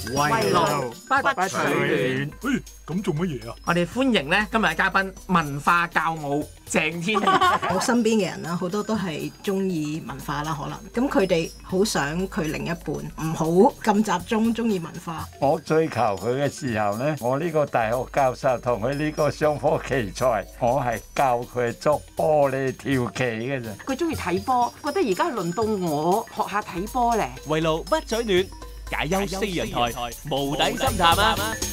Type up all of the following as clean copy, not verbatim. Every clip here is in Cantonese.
圍爐不取暖。 咁做乜嘢啊？ 我哋歡迎咧今日嘅嘉賓，文化教母鄭天然。 我身邊嘅人啦，好多都係中意文化啦，可能咁佢哋好想佢另一半唔好咁集中意文化。 我追求佢嘅時候呢，我呢個大學教授同佢呢個雙科奇才，我係教佢捉玻璃跳棋嘅啫。 佢中意睇波，覺得而家輪到我學下睇波咧。 圍爐不取暖，解憂四人台，無底深談啊！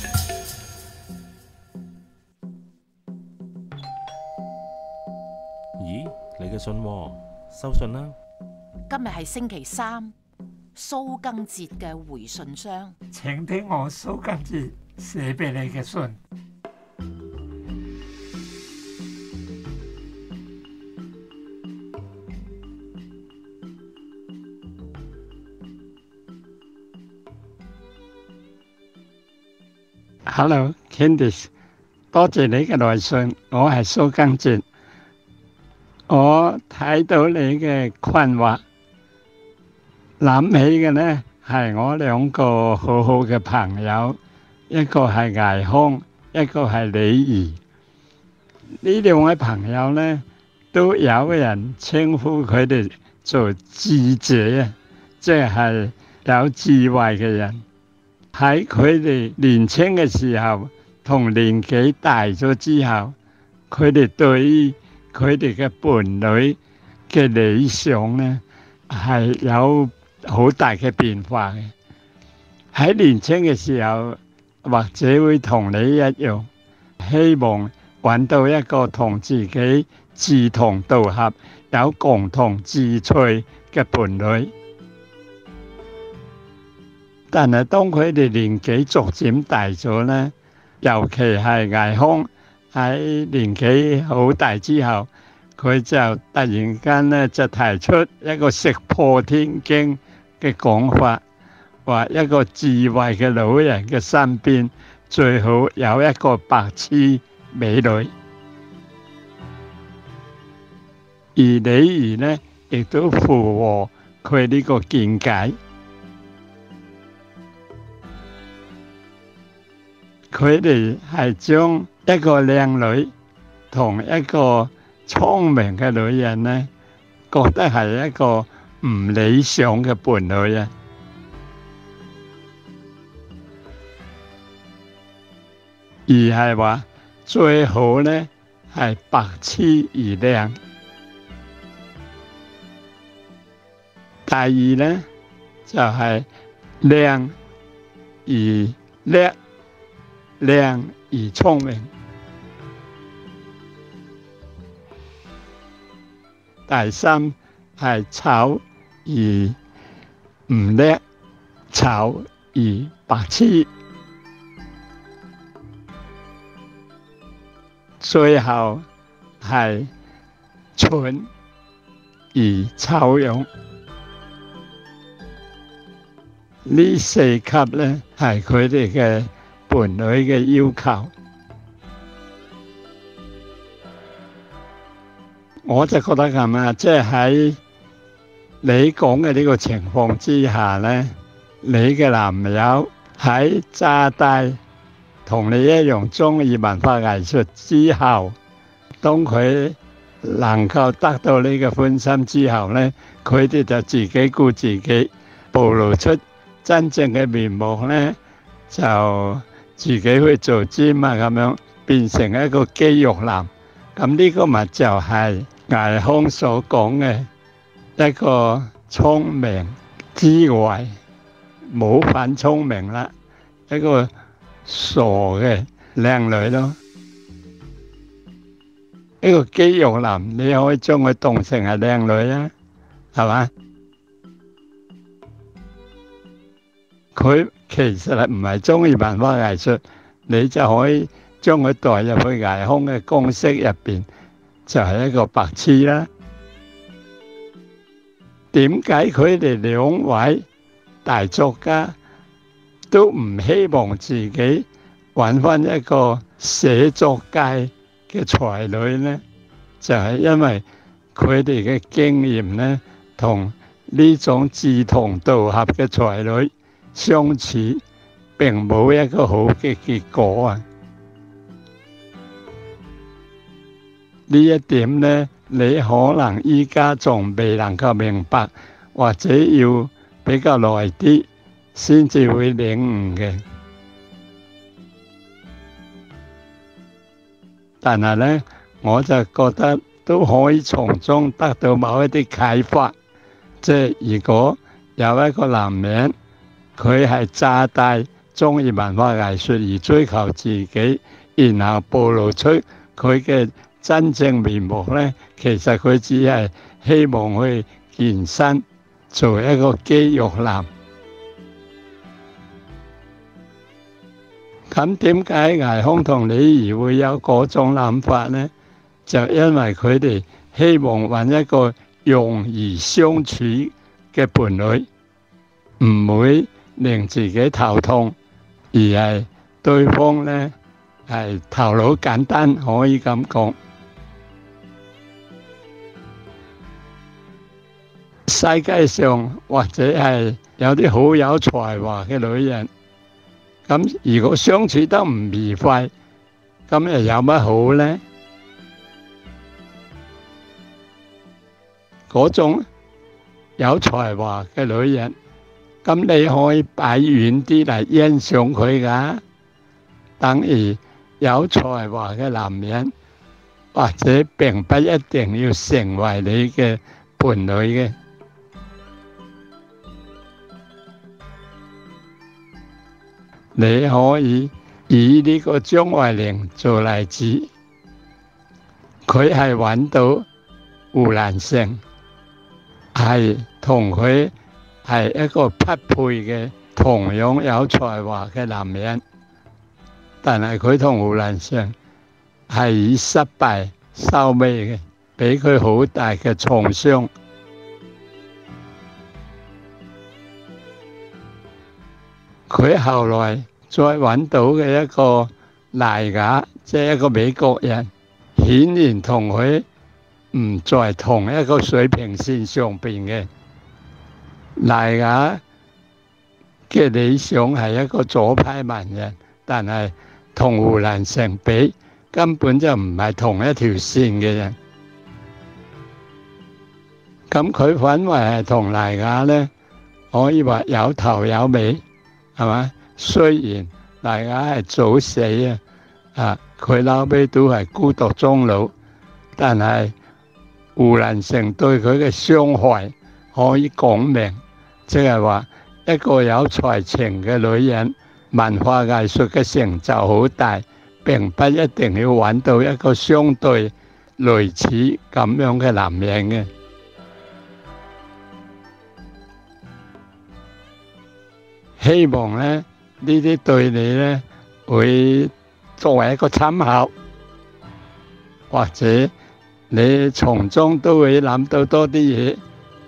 咦，你嘅信喎，收信啦。 今日係星期三，蘇賡哲嘅回信箱。 請聽我蘇賡哲寫俾你嘅信。Hello, Candice， 多謝你嘅來信，我係蘇賡哲。我睇到你嘅困惑，諗起嘅呢係我兩個好好嘅朋友，一個係倪匡，一個係李怡。呢兩位朋友呢，都有人稱呼佢哋做智者啊，即係有智慧嘅人。喺佢哋年輕嘅時候，同年紀大咗之後，佢哋對於佢哋嘅伴侶嘅理想呢，係有好大嘅變化嘅。喺年輕嘅時候，或者會同你一樣，希望揾到一個同自己志同道合、有共同志趣嘅伴侶。但係當佢哋年紀逐漸大咗呢，尤其係倪匡喺年紀好大之後，佢就突然間呢就提出一個石破天驚嘅講法，話一個智慧嘅老人嘅身邊最好有一個白痴美女。而李怡呢亦都附和佢呢個見解。佢哋係將一個靚女同一個聰明嘅女人呢，覺得係一個唔理想嘅伴侶啊！而係話最好呢係白痴而靚。第二呢就係靚而叻。靚而聰明。第三係醜而唔叻，醜而白痴。最後係蠢而醜樣。呢四級呢係佢哋嘅伴侶嘅要求。我就覺得咁啊，即係喺你講嘅呢個情況之下呢，你嘅男友喺揸低同你一樣鍾意文化藝術之後，當佢能夠得到呢個歡心之後呢，佢哋就自己顧自己，暴露出真正嘅面目呢，就自己去做 gym 啊，咁樣變成一個肌肉男。咁呢個咪就係倪匡所講嘅一個聰明之外冇份聰明啦，一個傻嘅靚女咯。一個肌肉男你可以將佢當成係靚女啊，係嘛？佢其實係唔係中意文化藝術，你就可以將佢代入去倪匡嘅公式入邊，就係一個白痴啦。點解佢哋兩位大作家都唔希望自己揾翻一個寫作界嘅才女呢？就係因為佢哋嘅經驗呢，同呢種志同道合嘅才女相處， 並冇一個好嘅結果啊！呢一點呢，你可能依家仲未能夠明白，或者要比較耐啲先至會領悟嘅。但係呢，我就覺得都可以從中得到某一啲啟發。即係如果有一個男人，佢係詐帶鍾意文化藝術而追求自己，然後暴露出佢嘅真正面目呢，其實佢只係希望去健身，做一個肌肉男。咁點解倪匡同李怡會有嗰種諗法呢？就因為佢哋希望揾一個容易相處嘅伴侶，唔會令自己頭痛，而係對方呢係頭腦簡單，可以咁講。世界上或者係有啲好有才華嘅女人，咁如果相處得唔愉快，咁又有乜好呢？嗰種有才華嘅女人，咁你可以擺遠啲嚟欣賞佢㗎。等於有才華嘅男人，或者並不一定要成為你嘅伴侶嘅。你可以以呢個張愛玲做例子，佢係揾到胡蘭成，係同佢係一個匹配嘅，同樣有才華嘅男人，但係佢同胡蘭成係以失敗收尾嘅，俾佢好大嘅創傷。佢後來再揾到嘅一個賴雅，即係一個美國人，顯然同佢唔在同一個水平線上邊嘅。賴雅嘅理想係一個左派文人，但係同胡蘭成比，根本就唔係同一條線嘅人。咁佢反為係同賴雅呢，可以話有頭有尾。係嘛？雖然大家係早死佢後尾都係孤獨終老，但係胡蘭成對佢嘅傷害可以講明，即係話一個有才情嘅女人，文化藝術嘅成就好大，並不一定要揾到一個相對類似咁樣嘅男人嘅。希望呢啲對你呢會作為一個參考，或者你從中都會諗到多啲嘢，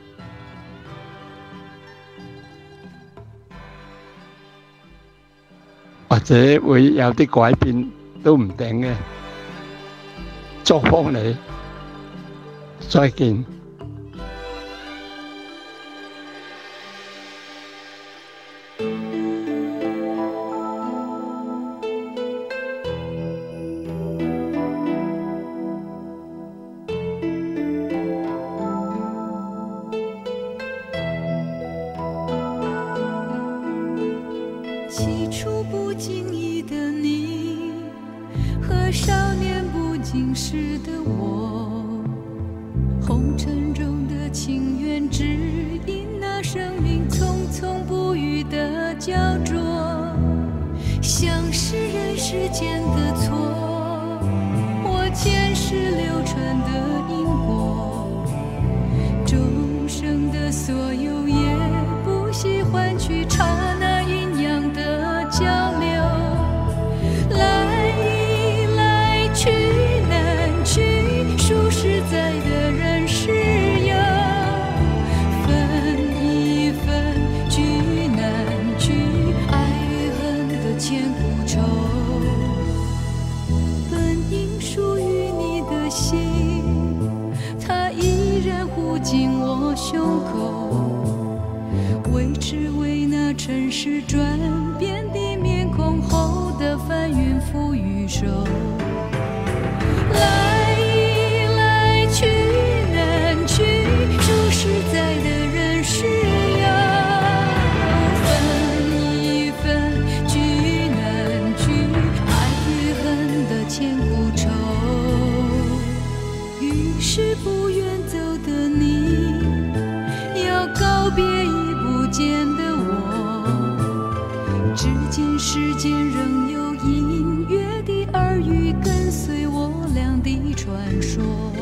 或者會有啲改變都唔定嘅。祝福你，再見。 起初不经意的你和少年不经事的我，红尘中的情缘只因那生命匆匆不语的焦灼，像是人世间的错，或前世流传的因果，众生的所有也不惜换取刹那阴阳的交流，来一来去难去，数实在的人世游，分一分聚难聚，爱与恨的千古愁，本应属于你的心，它依然护紧我胸口。 至今世间仍有隐约的耳语跟随我俩的传说。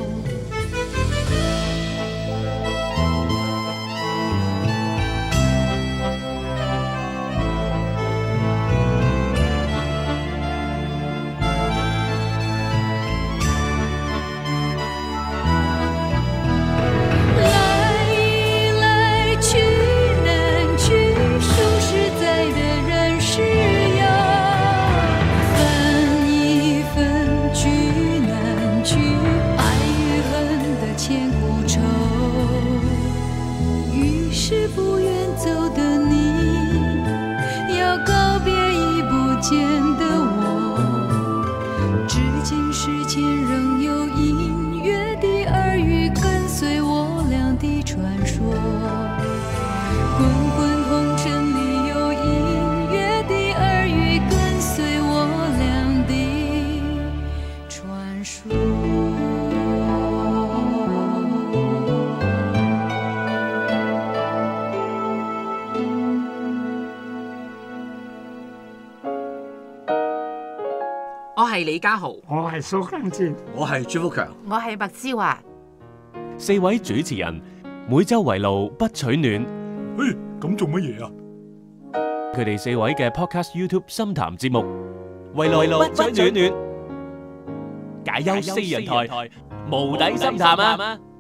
我係李家豪， 我係蘇賡哲， 我係朱福強， 我係麥之華。 四位主持人每週圍爐不取暖。 咁做乜嘢啊？ 佢哋四位嘅 Podcast YouTube 深談節目，圍爐不取暖，解憂四人台，無底深談啊！